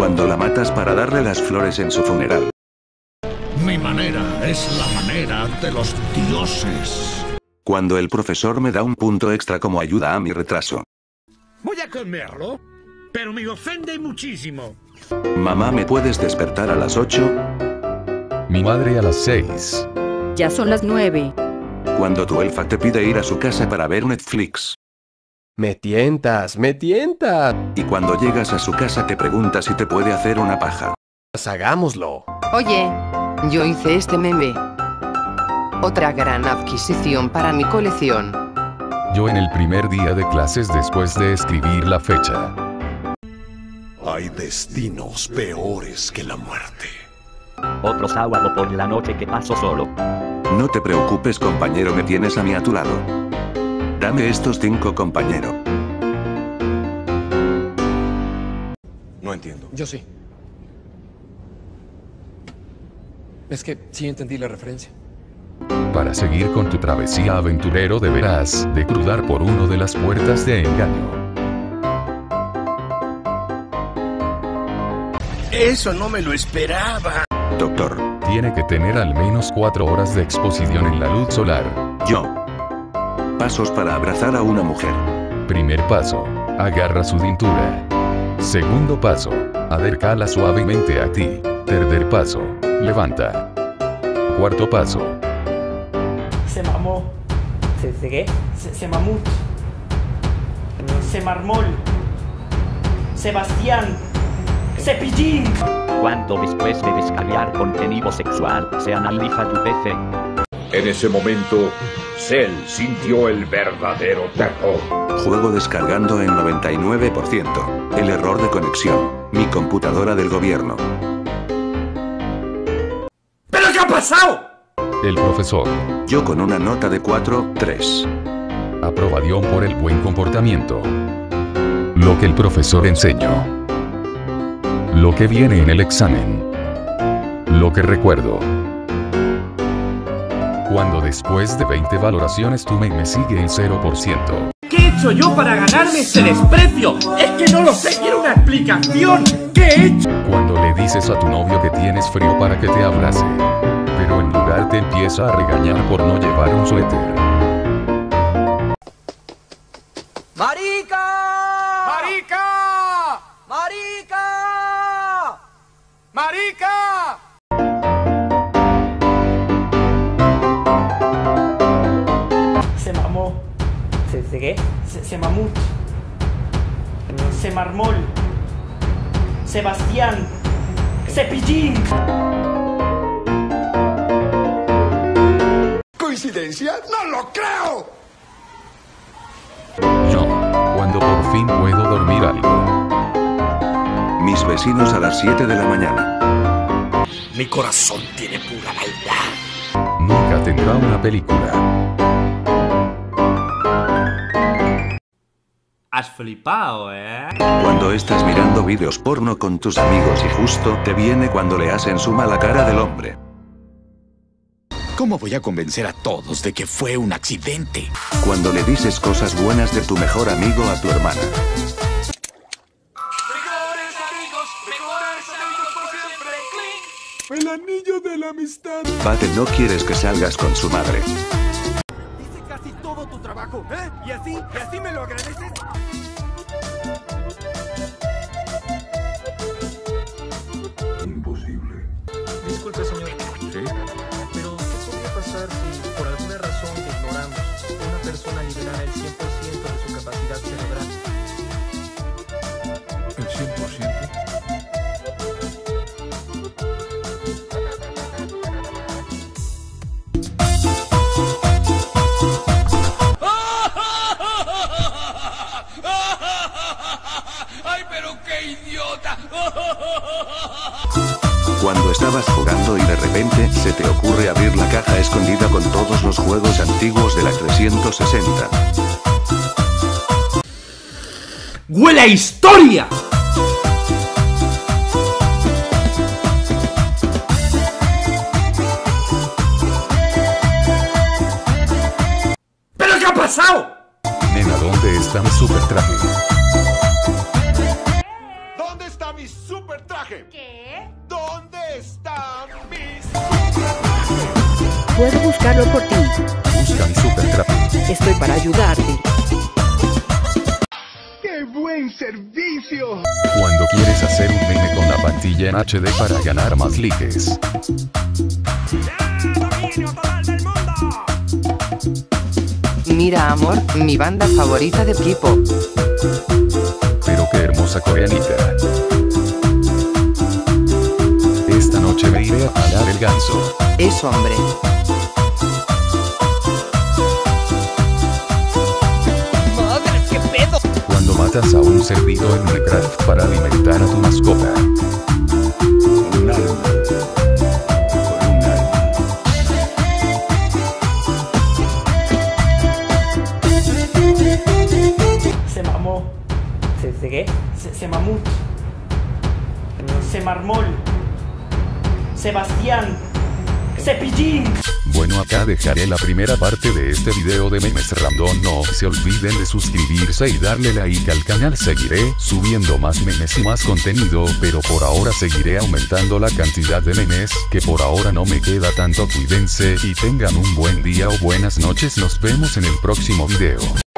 Cuando la matas para darle las flores en su funeral. Mi manera es la manera de los dioses. Cuando el profesor me da un punto extra como ayuda a mi retraso. Voy a comerlo, pero me ofende muchísimo. Mamá, ¿me puedes despertar a las 8? Mi madre a las 6. Ya son las 9. Cuando tu elfa te pide ir a su casa para ver Netflix. Me tientas, me tientas. Y cuando llegas a su casa te pregunta si te puede hacer una paja. Pues hagámoslo. Oye, yo hice este meme. Otra gran adquisición para mi colección. Yo en el primer día de clases después de escribir la fecha. Hay destinos peores que la muerte. Otro sábado por la noche que paso solo. No te preocupes, compañero, me tienes a mí a tu lado. Dame estos 5, compañero. No entiendo. Yo sí. Es que sí entendí la referencia. Para seguir con tu travesía aventurero deberás de cruzar por una de las puertas de engaño. Eso no me lo esperaba. Doctor. Tiene que tener al menos 4 horas de exposición en la luz solar. Yo. Pasos para abrazar a una mujer. Primer paso, agarra su cintura. Segundo paso, acércala suavemente a ti. Tercer paso, levanta. Cuarto paso. Se mamó. ¿Se qué? Se mamut. Se marmol. Sebastián. Cepillín. Cuando después de descargar contenido sexual, se analiza tu PC. En ese momento, Cell sintió el verdadero terror. Juego descargando en 99%. El error de conexión. Mi computadora del gobierno. ¿Pero qué ha pasado? El profesor. Yo con una nota de 4,3. Aprobación por el buen comportamiento. Lo que el profesor enseñó. Lo que viene en el examen. Lo que recuerdo. Cuando después de 20 valoraciones tu me sigue el 0%. ¿Qué he hecho yo para ganarme ese desprecio? Es que no lo sé, quiero una explicación. ¿Qué he hecho? Cuando le dices a tu novio que tienes frío para que te abrace, pero en lugar te empieza a regañar por no llevar un suéter. ¡Marica! ¡Marica! ¡Marica! ¡Marica! Se mamó. ¿Se qué? Se mamut. Se marmol. Sebastián. Cepillín. ¿Coincidencia? ¡No lo creo! Yo, cuando por fin puedo dormir algo. Mis vecinos a las 7 de la mañana. Mi corazón tiene pura maldad. Nunca tendrá una película. Has flipado, Cuando estás mirando vídeos porno con tus amigos y justo te viene cuando le hacen suma la cara del hombre. ¿Cómo voy a convencer a todos de que fue un accidente? Cuando le dices cosas buenas de tu mejor amigo a tu hermana. El anillo de la amistad. Pate, no quieres que salgas con su madre. Hice casi todo tu trabajo, ¿eh? ¿Y así me lo agradeces? Imposible. Disculpe, señor. ¿Sí? Pero, ¿qué podría pasar si, por alguna razón que ignoramos, una persona liberara el 100% de su capacidad cerebral? ¿El 100%? ¡Ay, pero qué idiota! Cuando estabas jugando y de repente se te ocurre abrir la caja escondida con todos los juegos antiguos de la 360. ¡Huele a historia! ¿Pero qué ha pasado? Nena, ¿dónde está mi super traje? ¿Dónde está mi super super traje. ¿Qué? ¿Dónde están mis...? Puedo buscarlo por ti. Busca mi super traje. Estoy para ayudarte. ¡Qué buen servicio! Cuando quieres hacer un meme con la pantalla en HD para ganar más likes. Mira, amor, mi banda favorita de K-pop. Pero qué hermosa coreanita. Esta noche me iré a jalar el ganso. Es hombre. ¡Madre, qué pedo! Cuando matas a un cerdito en Minecraft para alimentar a tu mascota. Con un alma. Con un alma. Se mamó. ¿Se qué? Se mamut. Se marmol. Sebastián. Cepillín. Bueno, acá dejaré la primera parte de este video de memes random. No se olviden de suscribirse y darle like al canal. Seguiré subiendo más memes y más contenido, pero por ahora seguiré aumentando la cantidad de memes, que por ahora no me queda tanto. Cuídense y tengan un buen día o buenas noches. Nos vemos en el próximo video.